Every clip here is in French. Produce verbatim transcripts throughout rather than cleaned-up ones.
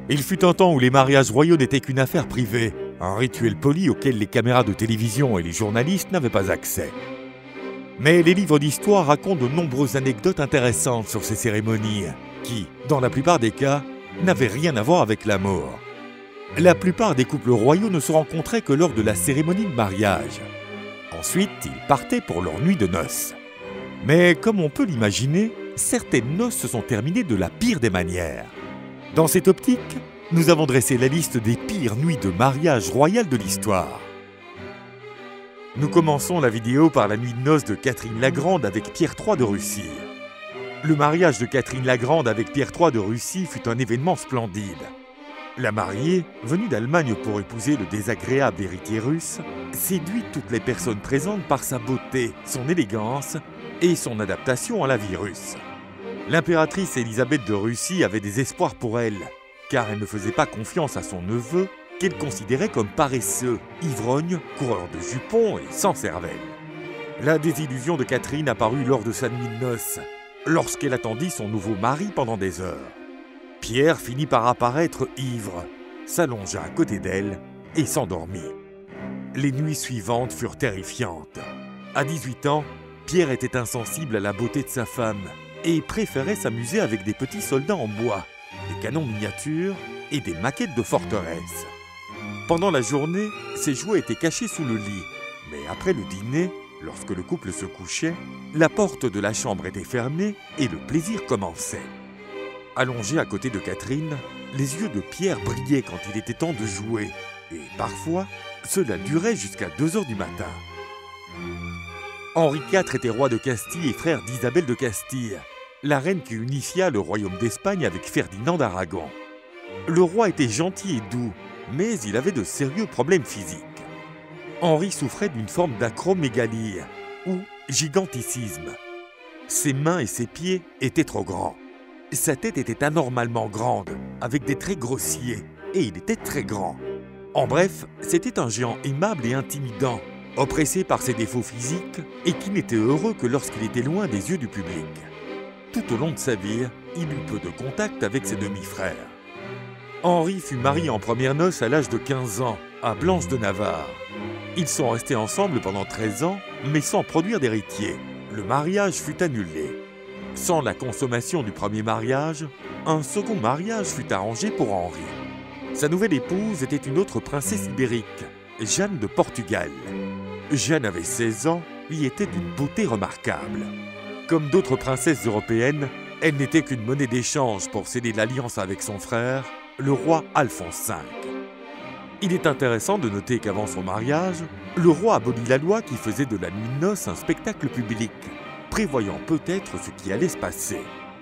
Il fut un temps où les mariages royaux n'étaient qu'une affaire privée, un rituel poli auquel les caméras de télévision et les journalistes n'avaient pas accès. Mais les livres d'histoire racontent de nombreuses anecdotes intéressantes sur ces cérémonies, qui, dans la plupart des cas, n'avaient rien à voir avec l'amour. La plupart des couples royaux ne se rencontraient que lors de la cérémonie de mariage. Ensuite, ils partaient pour leur nuit de noces. Mais comme on peut l'imaginer, certaines noces se sont terminées de la pire des manières. Dans cette optique, nous avons dressé la liste des pires nuits de mariage royal de l'histoire. Nous commençons la vidéo par la nuit de noces de Catherine la Grande avec Pierre trois de Russie. Le mariage de Catherine la Grande avec Pierre trois de Russie fut un événement splendide. La mariée, venue d'Allemagne pour épouser le désagréable héritier russe, séduit toutes les personnes présentes par sa beauté, son élégance et son adaptation à la vie russe. L'impératrice Élisabeth de Russie avait des espoirs pour elle, car elle ne faisait pas confiance à son neveu, qu'elle considérait comme paresseux, ivrogne, coureur de jupons et sans cervelle. La désillusion de Catherine apparut lors de sa nuit de noces, lorsqu'elle attendit son nouveau mari pendant des heures. Pierre finit par apparaître ivre, s'allongea à côté d'elle et s'endormit. Les nuits suivantes furent terrifiantes. À dix-huit ans, Pierre était insensible à la beauté de sa femme et préférait s'amuser avec des petits soldats en bois, des canons miniatures et des maquettes de forteresses. Pendant la journée, ses jouets étaient cachés sous le lit, mais après le dîner, lorsque le couple se couchait, la porte de la chambre était fermée et le plaisir commençait. Allongé à côté de Catherine, les yeux de Pierre brillaient quand il était temps de jouer, et parfois, cela durait jusqu'à deux heures du matin. Henri quatre était roi de Castille et frère d'Isabelle de Castille, la reine qui unifia le royaume d'Espagne avec Ferdinand d'Aragon. Le roi était gentil et doux, mais il avait de sérieux problèmes physiques. Henri souffrait d'une forme d'acromégalie, ou giganticisme. Ses mains et ses pieds étaient trop grands. Sa tête était anormalement grande, avec des traits grossiers, et il était très grand. En bref, c'était un géant aimable et intimidant, oppressé par ses défauts physiques et qui n'était heureux que lorsqu'il était loin des yeux du public. Tout au long de sa vie, il eut peu de contact avec ses demi-frères. Henri fut marié en premières noces à l'âge de quinze ans, à Blanche de Navarre. Ils sont restés ensemble pendant treize ans, mais sans produire d'héritier. Le mariage fut annulé. Sans la consommation du premier mariage, un second mariage fut arrangé pour Henri. Sa nouvelle épouse était une autre princesse ibérique, Jeanne de Portugal. Jeanne avait seize ans, et était d'une beauté remarquable. Comme d'autres princesses européennes, elle n'était qu'une monnaie d'échange pour sceller l'alliance avec son frère, le roi Alphonse cinq. Il est intéressant de noter qu'avant son mariage, le roi abolit la loi qui faisait de la nuit de noces un spectacle public, prévoyant peut-être ce qui allait se passer.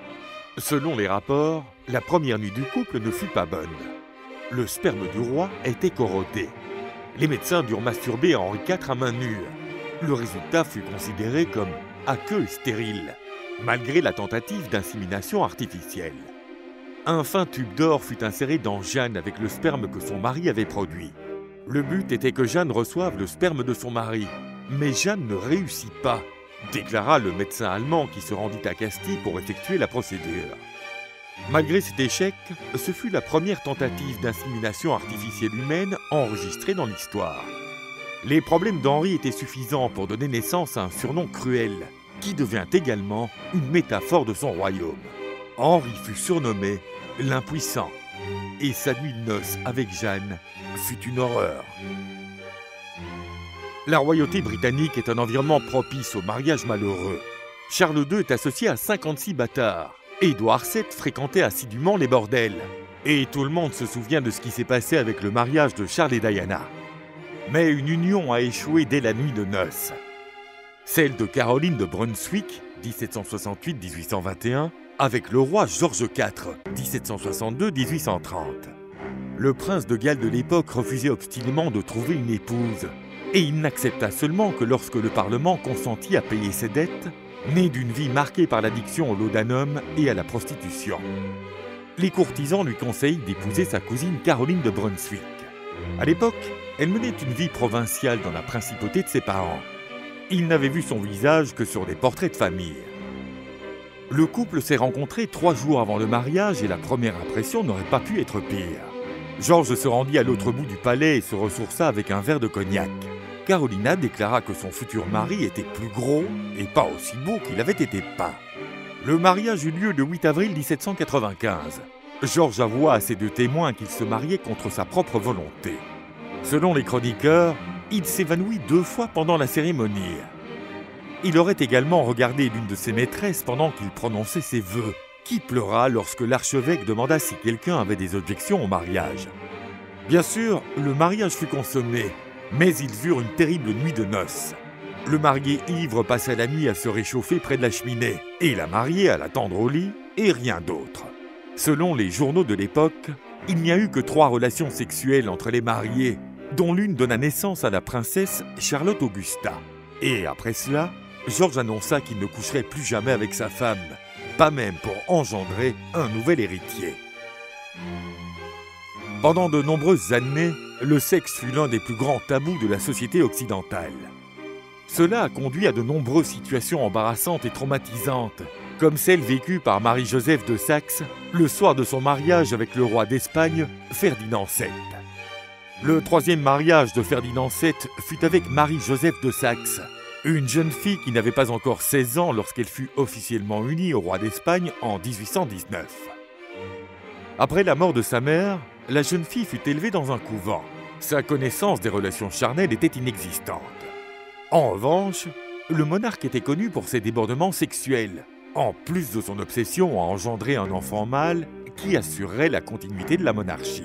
Selon les rapports, la première nuit du couple ne fut pas bonne. Le sperme du roi était corrodé. Les médecins durent masturber Henri quatre à main nue. Le résultat fut considéré comme aqueux et stérile, malgré la tentative d'insémination artificielle. Un fin tube d'or fut inséré dans Jeanne avec le sperme que son mari avait produit. Le but était que Jeanne reçoive le sperme de son mari, mais Jeanne ne réussit pas, déclara le médecin allemand qui se rendit à Castille pour effectuer la procédure. Malgré cet échec, ce fut la première tentative d'insémination artificielle humaine enregistrée dans l'histoire. Les problèmes d'Henri étaient suffisants pour donner naissance à un surnom cruel, qui devient également une métaphore de son royaume. Henri fut surnommé l'Impuissant, et sa nuit de noces avec Jeanne fut une horreur. La royauté britannique est un environnement propice au mariage malheureux. Charles deux est associé à cinquante-six bâtards. Édouard sept fréquentait assidûment les bordels. Et tout le monde se souvient de ce qui s'est passé avec le mariage de Charles et Diana. Mais une union a échoué dès la nuit de noces. Celle de Caroline de Brunswick, dix-sept cent soixante-huit à dix-huit cent vingt et un, avec le roi Georges quatre, dix-sept cent soixante-deux à dix-huit cent trente. Le prince de Galles de l'époque refusait obstinément de trouver une épouse. Et il n'accepta seulement que lorsque le Parlement consentit à payer ses dettes, nées d'une vie marquée par l'addiction au laudanum et à la prostitution. Les courtisans lui conseillent d'épouser sa cousine Caroline de Brunswick. À l'époque, elle menait une vie provinciale dans la principauté de ses parents. Il n'avait vu son visage que sur des portraits de famille. Le couple s'est rencontré trois jours avant le mariage et la première impression n'aurait pas pu être pire. Georges se rendit à l'autre bout du palais et se ressourça avec un verre de cognac. Carolina déclara que son futur mari était plus gros et pas aussi beau qu'il avait été peint. Le mariage eut lieu le huit avril mille sept cent quatre-vingt-quinze. Georges avoua à ses deux témoins qu'il se mariait contre sa propre volonté. Selon les chroniqueurs, il s'évanouit deux fois pendant la cérémonie. Il aurait également regardé l'une de ses maîtresses pendant qu'il prononçait ses vœux, qui pleura lorsque l'archevêque demanda si quelqu'un avait des objections au mariage. Bien sûr, le mariage fut consommé, mais ils eurent une terrible nuit de noces. Le marié ivre passa la nuit à se réchauffer près de la cheminée, et la mariée à l'attendre au lit, et rien d'autre. Selon les journaux de l'époque, il n'y a eu que trois relations sexuelles entre les mariés, dont l'une donna naissance à la princesse Charlotte Augusta. Et après cela, Georges annonça qu'il ne coucherait plus jamais avec sa femme, pas même pour engendrer un nouvel héritier. Pendant de nombreuses années, le sexe fut l'un des plus grands tabous de la société occidentale. Cela a conduit à de nombreuses situations embarrassantes et traumatisantes, comme celle vécue par Marie-Joseph de Saxe le soir de son mariage avec le roi d'Espagne, Ferdinand sept. Le troisième mariage de Ferdinand sept fut avec Marie-Joseph de Saxe, une jeune fille qui n'avait pas encore seize ans lorsqu'elle fut officiellement unie au roi d'Espagne en dix-huit cent dix-neuf. Après la mort de sa mère, la jeune fille fut élevée dans un couvent. Sa connaissance des relations charnelles était inexistante. En revanche, le monarque était connu pour ses débordements sexuels, en plus de son obsession à engendrer un enfant mâle qui assurerait la continuité de la monarchie.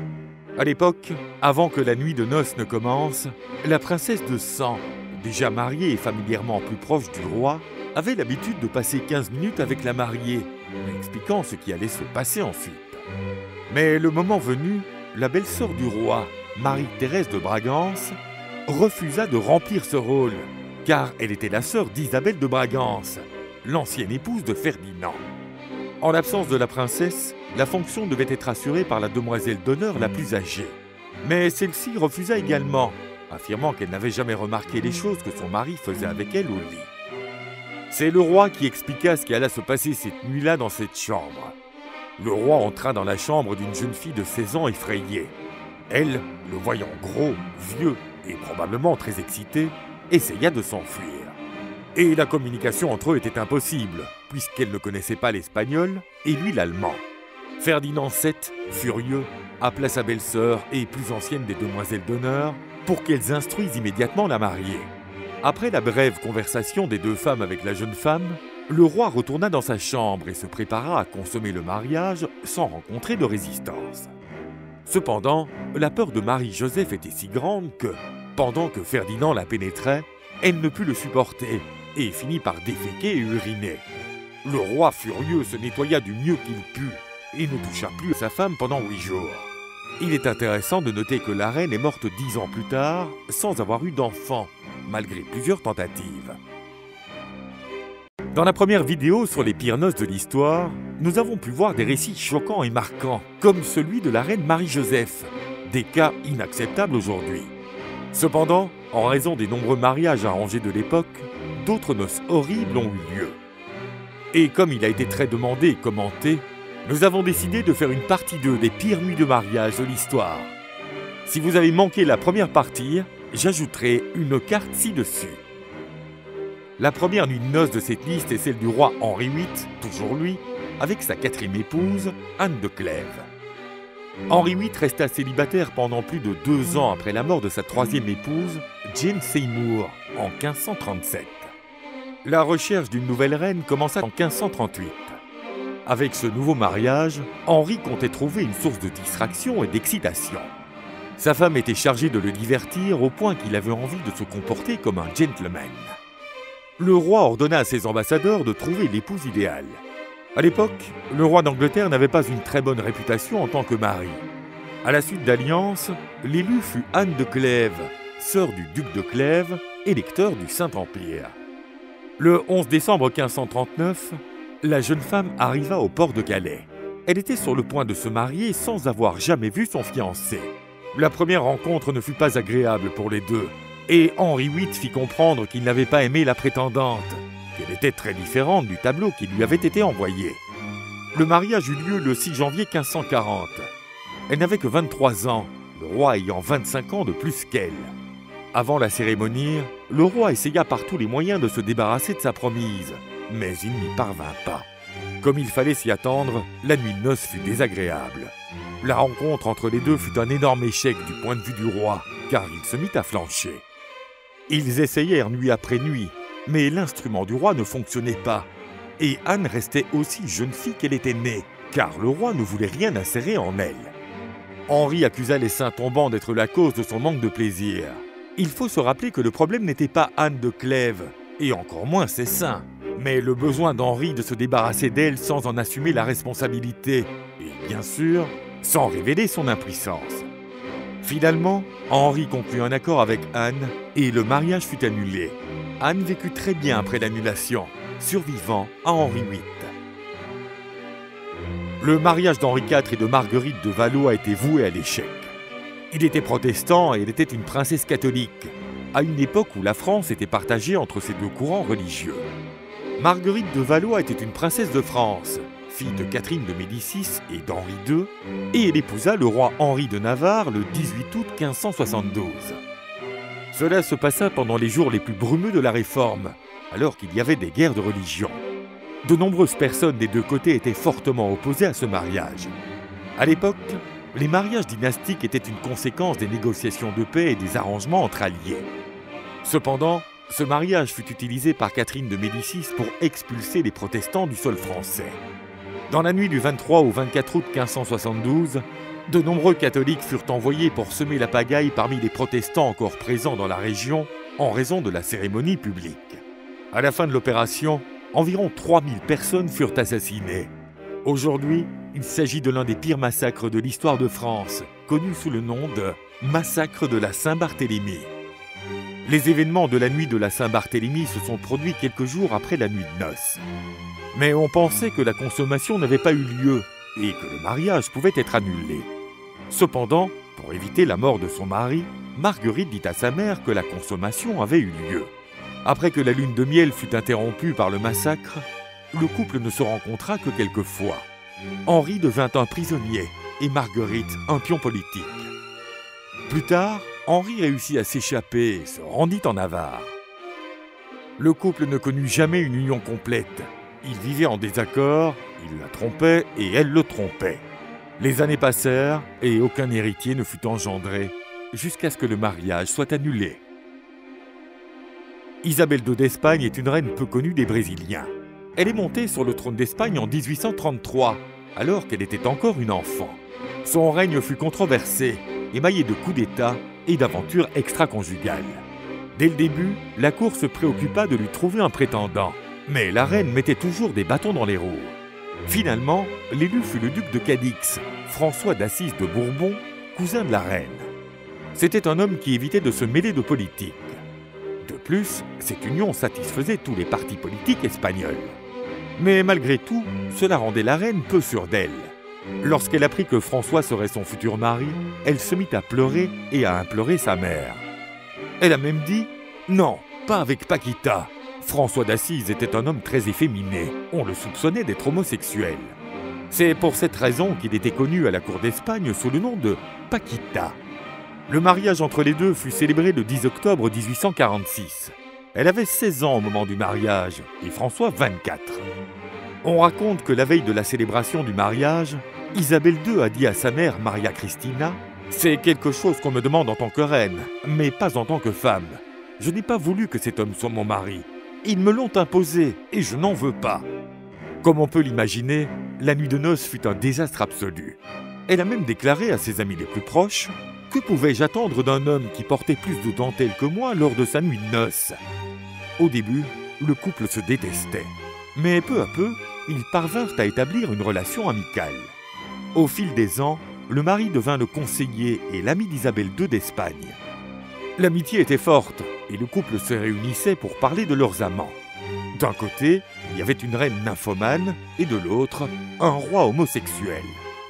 À l'époque, avant que la nuit de noces ne commence, la princesse de sang, déjà mariée et familièrement plus proche du roi, avait l'habitude de passer quinze minutes avec la mariée, lui expliquant ce qui allait se passer ensuite. Mais le moment venu, la belle-sœur du roi, Marie-Thérèse de Bragance, refusa de remplir ce rôle, car elle était la sœur d'Isabelle de Bragance, l'ancienne épouse de Ferdinand. En l'absence de la princesse, la fonction devait être assurée par la demoiselle d'honneur la plus âgée. Mais celle-ci refusa également, affirmant qu'elle n'avait jamais remarqué les choses que son mari faisait avec elle au lit. C'est le roi qui expliqua ce qui alla se passer cette nuit-là dans cette chambre. Le roi entra dans la chambre d'une jeune fille de seize ans effrayée. Elle, le voyant gros, vieux et probablement très excité, essaya de s'enfuir. Et la communication entre eux était impossible, puisqu'elle ne connaissait pas l'espagnol et lui l'allemand. Ferdinand sept, furieux, appela sa belle-sœur et plus ancienne des demoiselles d'honneur pour qu'elles instruisent immédiatement la mariée. Après la brève conversation des deux femmes avec la jeune femme, le roi retourna dans sa chambre et se prépara à consommer le mariage sans rencontrer de résistance. Cependant, la peur de Marie-Joseph était si grande que, pendant que Ferdinand la pénétrait, elle ne put le supporter et finit par déféquer et uriner. Le roi furieux se nettoya du mieux qu'il put et ne toucha plus à sa femme pendant huit jours. Il est intéressant de noter que la reine est morte dix ans plus tard sans avoir eu d'enfant, malgré plusieurs tentatives. Dans la première vidéo sur les pires noces de l'histoire, nous avons pu voir des récits choquants et marquants, comme celui de la reine Marie-Joseph, des cas inacceptables aujourd'hui. Cependant, en raison des nombreux mariages arrangés de l'époque, d'autres noces horribles ont eu lieu. Et comme il a été très demandé et commenté, nous avons décidé de faire une partie deux des pires nuits de mariage de l'histoire. Si vous avez manqué la première partie, j'ajouterai une carte ci-dessus. La première nuit de noces de cette liste est celle du roi Henri huit, toujours lui, avec sa quatrième épouse, Anne de Clèves. Henri huit resta célibataire pendant plus de deux ans après la mort de sa troisième épouse, Jane Seymour, en quinze cent trente-sept. La recherche d'une nouvelle reine commença en quinze cent trente-huit. Avec ce nouveau mariage, Henri comptait trouver une source de distraction et d'excitation. Sa femme était chargée de le divertir au point qu'il avait envie de se comporter comme un gentleman. Le roi ordonna à ses ambassadeurs de trouver l'épouse idéale. À l'époque, le roi d'Angleterre n'avait pas une très bonne réputation en tant que mari. À la suite d'alliances, l'élu fut Anne de Clèves, sœur du duc de Clèves, électeur du Saint-Empire. Le onze décembre quinze cent trente-neuf, la jeune femme arriva au port de Calais. Elle était sur le point de se marier sans avoir jamais vu son fiancé. La première rencontre ne fut pas agréable pour les deux, et Henri huit fit comprendre qu'il n'avait pas aimé la prétendante. qu'elle était très différente du tableau qui lui avait été envoyé. Le mariage eut lieu le six janvier quinze cent quarante. Elle n'avait que vingt-trois ans, le roi ayant vingt-cinq ans de plus qu'elle. Avant la cérémonie, le roi essaya par tous les moyens de se débarrasser de sa promise, mais il n'y parvint pas. Comme il fallait s'y attendre, la nuit de noces fut désagréable. La rencontre entre les deux fut un énorme échec du point de vue du roi, car il se mit à flancher. Ils essayèrent nuit après nuit, mais l'instrument du roi ne fonctionnait pas. Et Anne restait aussi jeune fille qu'elle était née, car le roi ne voulait rien insérer en elle. Henri accusa les seins tombants d'être la cause de son manque de plaisir. Il faut se rappeler que le problème n'était pas Anne de Clèves, et encore moins ses seins, mais le besoin d'Henri de se débarrasser d'elle sans en assumer la responsabilité, et bien sûr, sans révéler son impuissance. Finalement, Henri conclut un accord avec Anne, et le mariage fut annulé. Anne vécut très bien après l'annulation, survivant à Henri huit. Le mariage d'Henri quatre et de Marguerite de Valois a été voué à l'échec. Il était protestant et elle était une princesse catholique, à une époque où la France était partagée entre ces deux courants religieux. Marguerite de Valois était une princesse de France, fille de Catherine de Médicis et d'Henri deux, et elle épousa le roi Henri de Navarre le dix-huit août quinze cent soixante-douze. Cela se passa pendant les jours les plus brumeux de la Réforme, alors qu'il y avait des guerres de religion. De nombreuses personnes des deux côtés étaient fortement opposées à ce mariage. À l'époque, les mariages dynastiques étaient une conséquence des négociations de paix et des arrangements entre alliés. Cependant, ce mariage fut utilisé par Catherine de Médicis pour expulser les protestants du sol français. Dans la nuit du vingt-trois au vingt-quatre août quinze cent soixante-douze, de nombreux catholiques furent envoyés pour semer la pagaille parmi les protestants encore présents dans la région en raison de la cérémonie publique. À la fin de l'opération, environ trois mille personnes furent assassinées. Aujourd'hui, il s'agit de l'un des pires massacres de l'histoire de France, connu sous le nom de « Massacre de la Saint-Barthélemy ». Les événements de la nuit de la Saint-Barthélemy se sont produits quelques jours après la nuit de noces. Mais on pensait que la consommation n'avait pas eu lieu et que le mariage pouvait être annulé. Cependant, pour éviter la mort de son mari, Marguerite dit à sa mère que la consommation avait eu lieu. Après que la lune de miel fut interrompue par le massacre, le couple ne se rencontra que quelques fois. Henri devint un prisonnier et Marguerite un pion politique. Plus tard, Henri réussit à s'échapper et se rendit en Navarre. Le couple ne connut jamais une union complète. Ils vivaient en désaccord, il la trompait et elle le trompait. Les années passèrent et aucun héritier ne fut engendré, jusqu'à ce que le mariage soit annulé. Isabelle deux d'Espagne est une reine peu connue des Brésiliens. Elle est montée sur le trône d'Espagne en dix-huit cent trente-trois, alors qu'elle était encore une enfant. Son règne fut controversé, émaillé de coups d'État et d'aventures extra-conjugales. Dès le début, la cour se préoccupa de lui trouver un prétendant, mais la reine mettait toujours des bâtons dans les roues. Finalement, l'élu fut le duc de Cadix, François d'Assise de Bourbon, cousin de la reine. C'était un homme qui évitait de se mêler de politique. De plus, cette union satisfaisait tous les partis politiques espagnols. Mais malgré tout, cela rendait la reine peu sûre d'elle. Lorsqu'elle apprit que François serait son futur mari, elle se mit à pleurer et à implorer sa mère. Elle a même dit « Non, pas avec Paquita ». François d'Assise était un homme très efféminé. On le soupçonnait d'être homosexuel. C'est pour cette raison qu'il était connu à la cour d'Espagne sous le nom de Paquita. Le mariage entre les deux fut célébré le dix octobre mille huit cent quarante-six. Elle avait seize ans au moment du mariage et François vingt-quatre. On raconte que la veille de la célébration du mariage, Isabelle deux a dit à sa mère Maria Cristina « C'est quelque chose qu'on me demande en tant que reine, mais pas en tant que femme. Je n'ai pas voulu que cet homme soit mon mari. Ils me l'ont imposé et je n'en veux pas. » Comme on peut l'imaginer, la nuit de noces fut un désastre absolu. Elle a même déclaré à ses amis les plus proches « Que pouvais-je attendre d'un homme qui portait plus de dentelle que moi lors de sa nuit de noces ?» Au début, le couple se détestait. Mais peu à peu, ils parvinrent à établir une relation amicale. Au fil des ans, le mari devint le conseiller et l'ami d'Isabelle deux d'Espagne. L'amitié était forte et le couple se réunissait pour parler de leurs amants. D'un côté, il y avait une reine nymphomane et de l'autre, un roi homosexuel.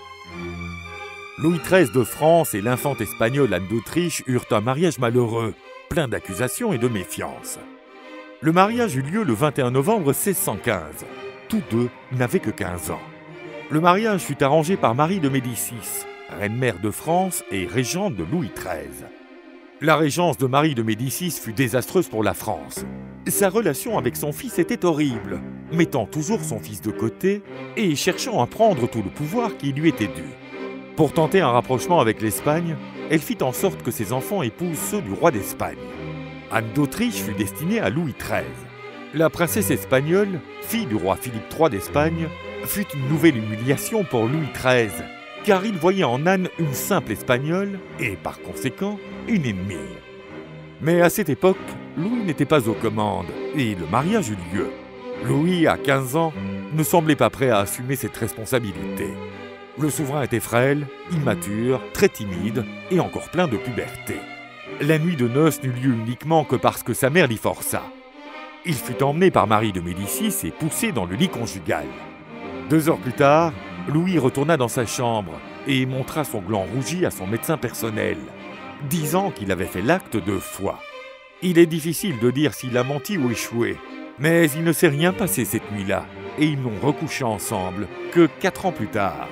Louis treize de France et l'infante espagnole Anne d'Autriche eurent un mariage malheureux, plein d'accusations et de méfiance. Le mariage eut lieu le vingt et un novembre mille six cent quinze. Tous deux n'avaient que quinze ans. Le mariage fut arrangé par Marie de Médicis, reine-mère de France et régente de Louis treize. La régence de Marie de Médicis fut désastreuse pour la France. Sa relation avec son fils était horrible, mettant toujours son fils de côté et cherchant à prendre tout le pouvoir qui lui était dû. Pour tenter un rapprochement avec l'Espagne, elle fit en sorte que ses enfants épousent ceux du roi d'Espagne. Anne d'Autriche fut destinée à Louis treize. La princesse espagnole, fille du roi Philippe trois d'Espagne, fut une nouvelle humiliation pour Louis treize, car il voyait en Anne une simple espagnole et, par conséquent, une ennemie. Mais à cette époque, Louis n'était pas aux commandes et le mariage eut lieu. Louis, à quinze ans, ne semblait pas prêt à assumer cette responsabilité. Le souverain était frêle, immature, très timide et encore plein de puberté. La nuit de noces n'eut lieu uniquement que parce que sa mère l'y força. Il fut emmené par Marie de Médicis et poussé dans le lit conjugal. Deux heures plus tard, Louis retourna dans sa chambre et montra son gland rougi à son médecin personnel, disant qu'il avait fait l'acte deux fois. Il est difficile de dire s'il a menti ou échoué, mais il ne s'est rien passé cette nuit-là et ils n'ont recouché ensemble que quatre ans plus tard.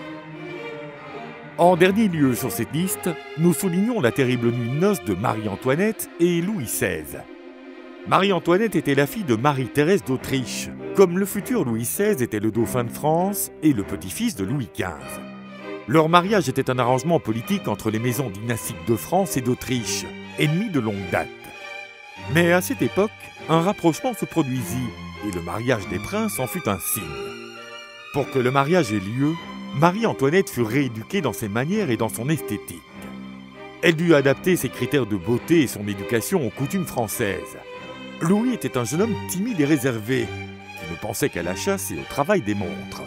En dernier lieu sur cette liste, nous soulignons la terrible nuit de noces de Marie-Antoinette et Louis seize. Marie-Antoinette était la fille de Marie-Thérèse d'Autriche, comme le futur Louis seize était le dauphin de France et le petit-fils de Louis quinze. Leur mariage était un arrangement politique entre les maisons dynastiques de France et d'Autriche, ennemies de longue date. Mais à cette époque, un rapprochement se produisit et le mariage des princes en fut un signe. Pour que le mariage ait lieu, Marie-Antoinette fut rééduquée dans ses manières et dans son esthétique. Elle dut adapter ses critères de beauté et son éducation aux coutumes françaises. Louis était un jeune homme timide et réservé, qui ne pensait qu'à la chasse et au travail des montres.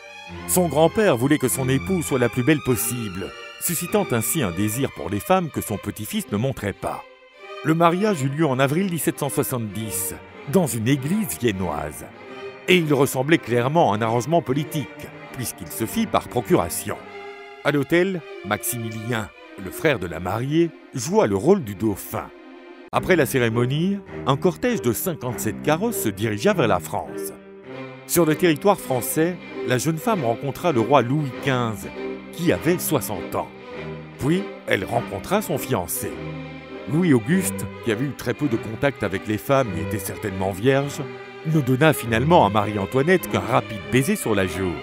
Son grand-père voulait que son épouse soit la plus belle possible, suscitant ainsi un désir pour les femmes que son petit-fils ne montrait pas. Le mariage eut lieu en avril mille sept cent soixante-dix, dans une église viennoise. Et il ressemblait clairement à un arrangement politique, puisqu'il se fit par procuration. À l'autel, Maximilien, le frère de la mariée, joua le rôle du dauphin. Après la cérémonie, un cortège de cinquante-sept carrosses se dirigea vers la France. Sur le territoire français, la jeune femme rencontra le roi Louis quinze, qui avait soixante ans. Puis, elle rencontra son fiancé. Louis-Auguste, qui avait eu très peu de contact avec les femmes et était certainement vierge, ne donna finalement à Marie-Antoinette qu'un rapide baiser sur la joue.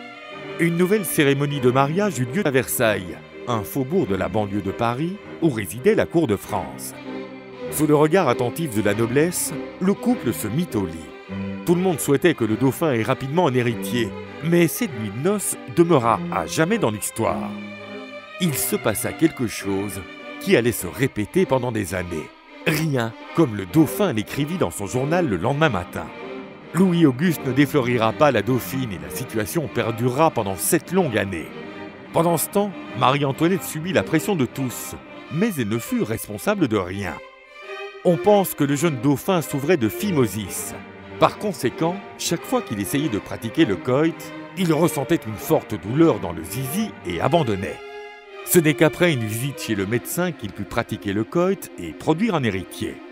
Une nouvelle cérémonie de mariage eut lieu à Versailles, un faubourg de la banlieue de Paris, où résidait la cour de France. Sous le regard attentif de la noblesse, le couple se mit au lit. Tout le monde souhaitait que le dauphin ait rapidement un héritier, mais cette nuit de noces demeura à jamais dans l'histoire. Il se passa quelque chose qui allait se répéter pendant des années. Rien comme le dauphin l'écrivit dans son journal le lendemain matin. Louis-Auguste ne déflorira pas la dauphine et la situation perdurera pendant sept longues années. Pendant ce temps, Marie-Antoinette subit la pression de tous, mais elle ne fut responsable de rien. On pense que le jeune dauphin souffrait de phimosis. Par conséquent, chaque fois qu'il essayait de pratiquer le coït, il ressentait une forte douleur dans le zizi et abandonnait. Ce n'est qu'après une visite chez le médecin qu'il put pratiquer le coït et produire un héritier.